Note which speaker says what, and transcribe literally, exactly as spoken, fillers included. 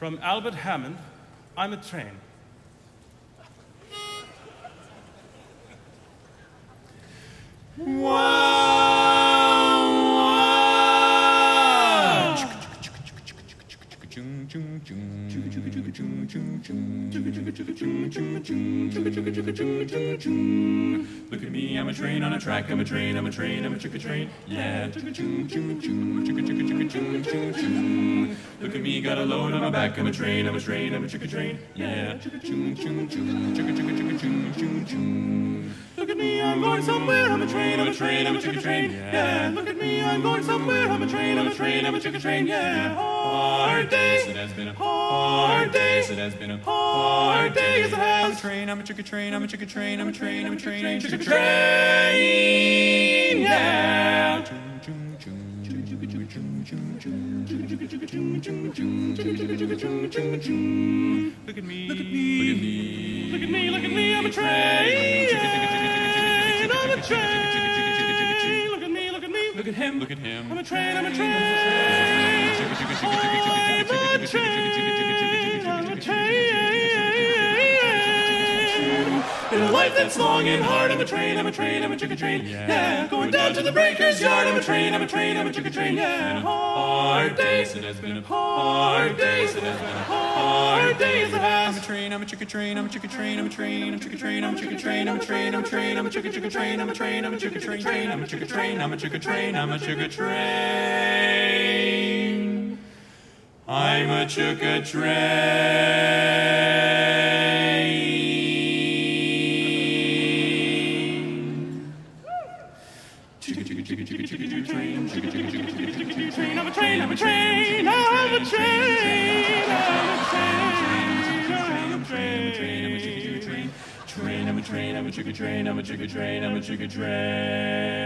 Speaker 1: From Albert Hammond, I'm a train.
Speaker 2: Look at me, I'm a train on a track, I'm a train, I'm a train, I'm a chicka train, yeah. Look at me, got a load on my back, I'm a train, I'm a train, I'm a chicka train, yeah. Look at me, I'm going somewhere, I'm a train, I'm a train, I'm a chicka train, yeah. Look at me, I'm going somewhere, I'm a train, I'm a train, I'm a chicka train, yeah. Hard day, it has been a hard day, it has been a hard day, as it has. I'm a train, I'm a chicka train, I'm a chicka train, I'm a train, I'm a train, I'm a chicka train, yeah. Look at me, look at me, look at me, look at me, look at me, I'm a train, I'm a train. Look at me, look at me, look at him, look at him. I'm a train, I'm a train, I'm a train, I'm a train. In a life that's long and hard, I'm a train, I'm a train, I'm a chicka train, yeah. Going down to the breaker's yard, I'm a train, I'm a train, I'm a chicka train, yeah. Hard days, it has been a hard days, it has been a hard days, it has. I'm a train, I'm a chicka train, I'm a chicka train, I'm a train, I'm a chicka train, I'm a chicka train, I'm a train, I'm a train, I'm a chicka chicka train, I'm a train, I'm a chicka train, train, I'm a chicka train, I'm a chicka train, I'm a chicka train. I'm a chicka train. Chicka chicka chicka chicka chicka chicka train, chicka chicka chicka chicka chicka chicka train. I'm a train, I'm a train, I'm a train, I'm a train, I'm a train, I'm a chicka chicka train, train, I'm a train, I'm a chicka train, I'm a chicka train, I'm a chicka train.